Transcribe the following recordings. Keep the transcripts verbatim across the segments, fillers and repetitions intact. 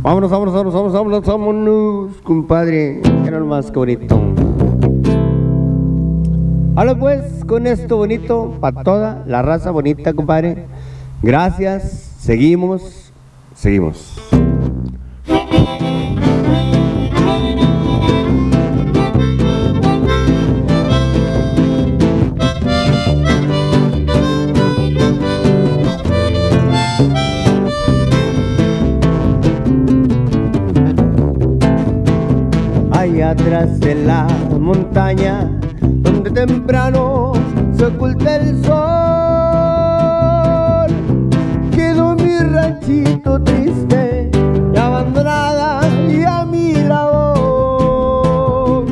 Vámonos, vámonos, vámonos, vámonos, vámonos, vámonos, compadre. Era lo más que bonito. Ahora pues, con esto bonito, para toda la raza bonita, compadre. Gracias, seguimos, seguimos. Allá atrás de la montaña, donde temprano se oculta el sol, quedó mi ranchito triste y abandonada y a mi labor.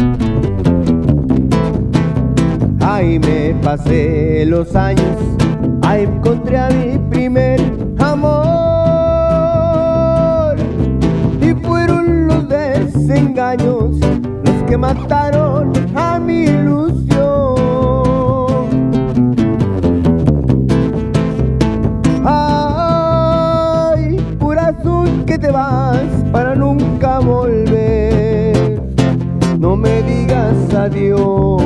Ahí me pasé los años, ahí encontré a mi primer amor, y fueron los desengaños los que mataron a mi ilusión. Ay, corazón, que te vas para nunca volver, no me digas adiós.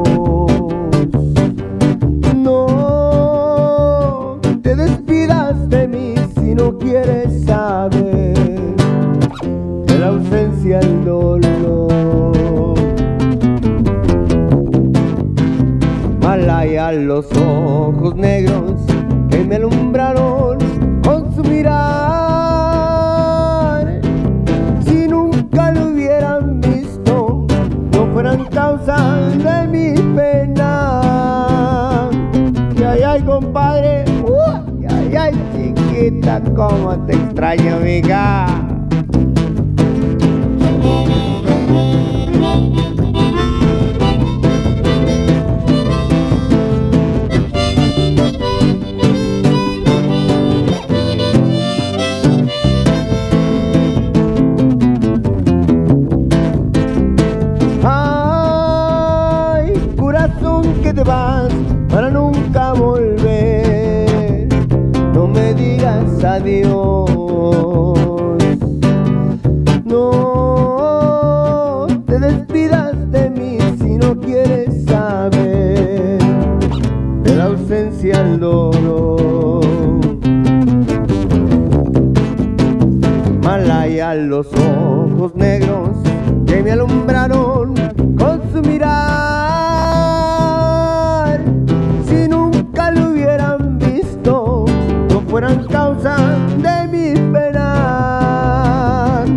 No te despidas de mí si no quieres saber de la ausencia el dolor. Malaya, los ojos negros que me alumbraron con su mirar, si nunca lo hubieran visto, no fueran causa de mi pena. Y ay, ay, compadre, uh, y ay, ay, chiquita, cómo te extraño, amiga. Que te vas para nunca volver, no me digas adiós. No te despidas de mí si no quieres saber de la ausencia el dolor. Malaya, los ojos negros que me alumbraron con su mirar, si nunca lo hubieran visto, no fueran causa de mi pena.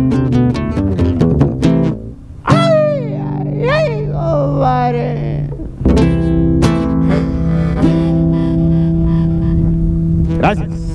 Ay, ay, ay, compadre. Gracias.